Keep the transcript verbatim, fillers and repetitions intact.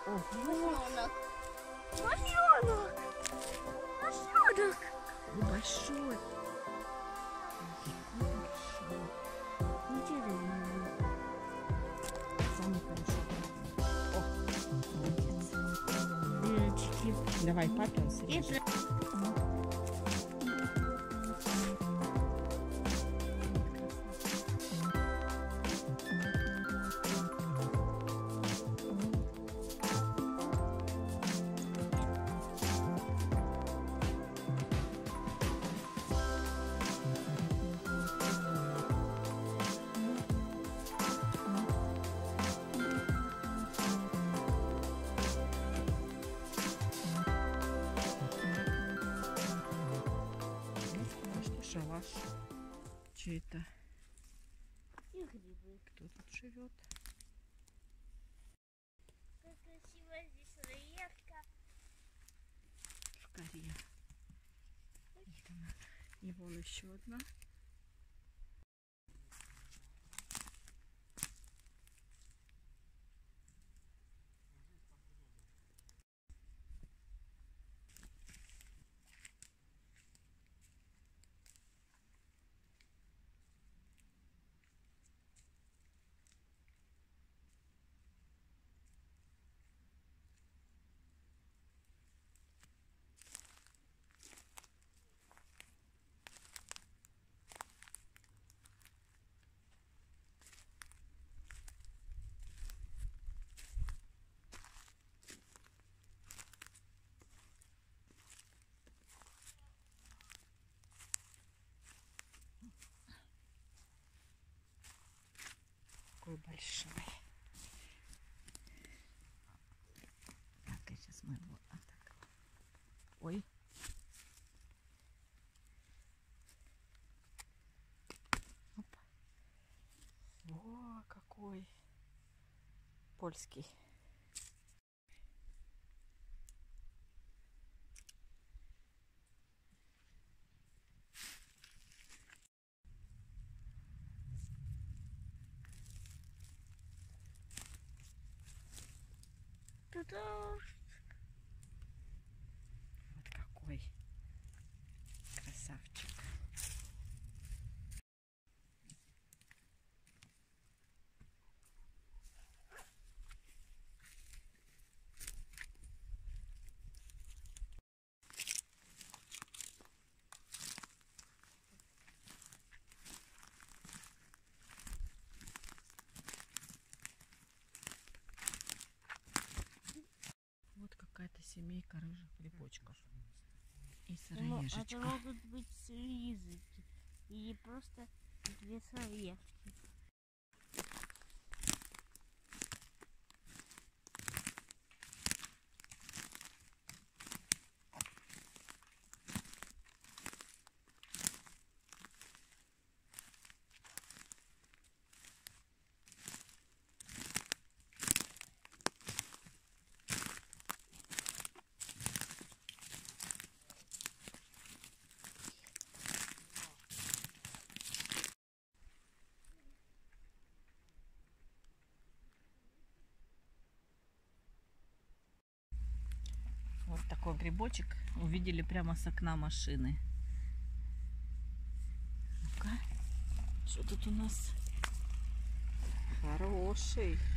Лосенок. Лосенок. Лосенок. Большой. Интересно. Самый хороший. О, молодец. Дырочки. Давай, папе он срежет. Это Шалаш. Че это? и грибы. Кто тут живет? Как красиво здесь река. В коре. Вот она. И вон еще одна. Такой большой. Так, я сейчас мы его а так. Ой. Опа. О, какой польский. Та-да! Вот какой красавчик. Вот какая-то семейка рыжих грибочков и Ну, сыроежечка. это могут быть слизики или просто две сыроежки. Вот такой грибочек увидели прямо с окна машины. Ну-ка, что тут у нас? Хороший.